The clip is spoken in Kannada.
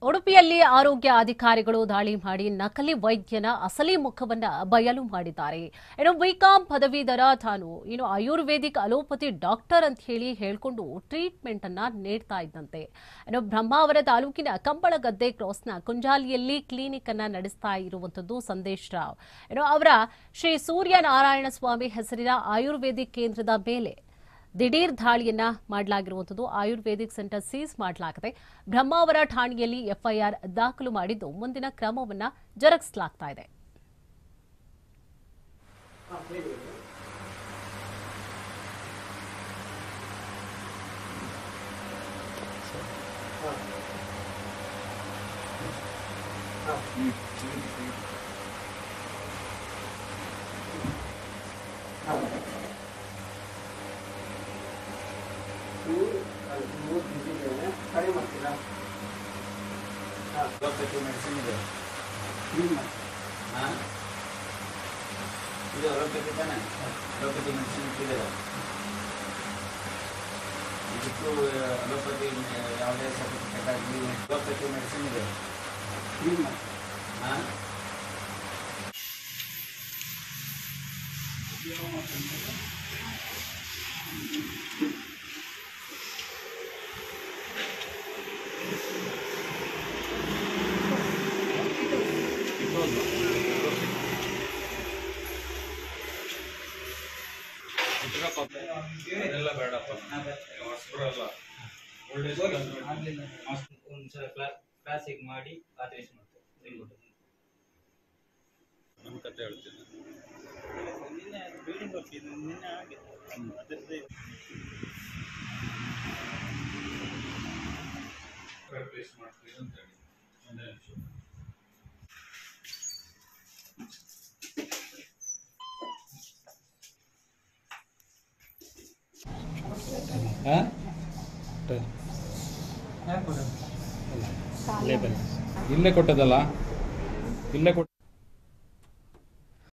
ಉಡುಪಿಯಲ್ಲಿ ಆರೋಗ್ಯ ಅಧಿಕಾರಿಗಳು ದಾಳಿ ಮಾಡಿ ನಕಲಿ ವೈದ್ಯನ ಅಸಲಿ ಮುಖವನ್ನ ಬಯಲು ಮಾಡಿದ್ದಾರೆ. ಬಿಕಾಂ ಪದವೀಧರ ತಾನು ಆಯುರ್ವೇದಿಕ್ ಅಲೋಪತಿ ಡಾಕ್ಟರ್ ಅಂತ ಹೇಳಿಕೊಂಡು ಟ್ರೀಟ್ಮೆಂಟ್ ಅನ್ನ ನೀಡ್ತಾ ಇದ್ದಂತೆ. ಬ್ರಹ್ಮಾವರ ತಾಲೂಕಿನ ಕಂಬಳಗದ್ದೆ ಕ್ರಾಸ್ನ ಕುಂಜಾಲಿಯಲ್ಲಿ ಕ್ಲಿನಿಕ್ ಅನ್ನ ನಡೆಸ್ತಾ ಇರುವಂತದ್ದು ಸಂದೇಶ್ ರಾವ್. ಅವರ ಶ್ರೀ ಸೂರ್ಯನಾರಾಯಣ ಸ್ವಾಮಿ ಹೆಸರಿನ ಆಯುರ್ವೇದಿಕ್ ಕೇಂದ್ರದ ಮೇಲೆ ದಿಢೀರ್ ದಾಳಿಯನ್ನ ಮಾಡಲಾಗಿರುವಂತದ್ದು. ಆಯುರ್ವೇದಿಕ್ ಸೆಂಟರ್ ಸೀಸ್ ಮಾಡಲಾಗಿದೆ. ಬ್ರಹ್ಮಾವರ ಠಾಣೆಯಲ್ಲಿ ಎಫ್ಐಆರ್ ದಾಖಲು ಮಾಡಿದ್ದು ಮುಂದಿನ ಕ್ರಮವನ್ನ ಜರುಗಿಸಲಾಗ್ತಾ ಇದೆ. ಮೆಡಿಸಿನ್ ಇದೆ ಇದು ಅಲೋಪತಿ ತಾನೆ, ಅಲೋಪತಿ ಮೆಡಿಸಿನ್ ಇಟ್ಟಿದ್ದಾರೆ. ಇದಕ್ಕೂ ಅಲೋಪತಿ ಯಾವುದೇ ಸರ್ಟಿಫಿಕೇಟ್ ಆಗಲಿ ಅಲೋಪತಿ ಮೆಡಿಸಿನ್ ಇದೆ. ಅದೆಲ್ಲ ಬೇಡಪ್ಪ, ಹೊಸಬ್ರಲ್ಲ ಕ್ಲಾಸಿಗೆ ಮಾಡಿ ಆದೇಶ ಮಾಡ್ತಾರೆ. ನಮ್ಮ ಕತೆ ಹೇಳ್ತೀನಿ. ನಿನ್ನೆ ಬಿಲ್ಡಿಂಗ್ ಹೋಗ್ತಿದ್ದು, ನಿನ್ನೆ ಆಗಿತ್ತು ಅದರದ್ದೇ ರಿಪ್ಲೇಸ್ ಮಾಡ್ತೀವಿ ಅಂತ ಹೇಳಿ ಒಂದೇ ನಿಮಿಷ. ಇಲ್ಲೇ ಕೊಟ್ಟದಲ್ಲ, ಇಲ್ಲೇ ಕೊಟ್ಟು